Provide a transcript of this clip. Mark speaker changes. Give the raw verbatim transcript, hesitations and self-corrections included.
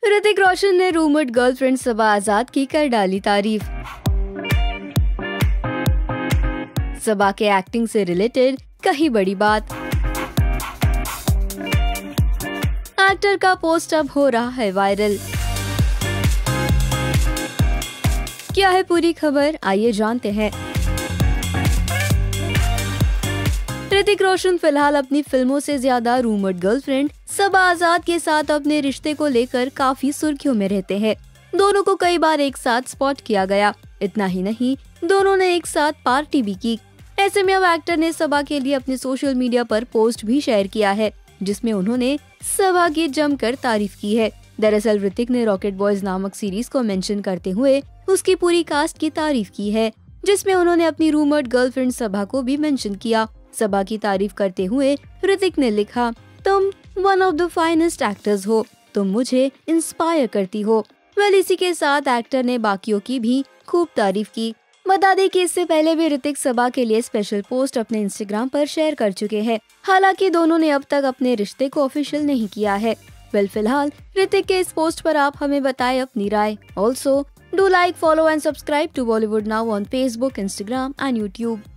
Speaker 1: ऋतिक रोशन ने rumoured girlfriend सबा आजाद की कर डाली तारीफ। सबा के एक्टिंग से रिलेटेड कही बड़ी बात। एक्टर का पोस्ट अब हो रहा है वायरल। क्या है पूरी खबर, आइए जानते हैं। ऋतिक रोशन फिलहाल अपनी फिल्मों से ज्यादा रूमर्ड गर्लफ्रेंड सबा आजाद के साथ अपने रिश्ते को लेकर काफी सुर्खियों में रहते हैं। दोनों को कई बार एक साथ स्पॉट किया गया। इतना ही नहीं, दोनों ने एक साथ पार्टी भी की। ऐसे में अब एक्टर ने सबा के लिए अपने सोशल मीडिया पर पोस्ट भी शेयर किया है, जिसमें उन्होंने सबा की जमकर तारीफ की है। दरअसल ऋतिक ने रॉकेट बॉयज नामक सीरीज को मेंशन करते हुए उसकी पूरी कास्ट की तारीफ की है, जिसमें उन्होंने अपनी रूमर्ड गर्लफ्रेंड सबा को भी मेंशन किया। सबा की तारीफ करते हुए ऋतिक ने लिखा, तुम one of the finest actors हो, तुम मुझे इंस्पायर करती हो। वेल, इसी के साथ एक्टर ने बाकियों की भी खूब तारीफ की। बता दें कि इससे पहले भी ऋतिक सबा के लिए स्पेशल पोस्ट अपने इंस्टाग्राम पर शेयर कर चुके हैं। हालांकि दोनों ने अब तक अपने रिश्ते को ऑफिशियल नहीं किया है। वेल, फिलहाल ऋतिक के इस पोस्ट पर आप हमें बताएं अपनी राय। Also do like, follow and subscribe to Bollywood now on Facebook, Instagram and YouTube.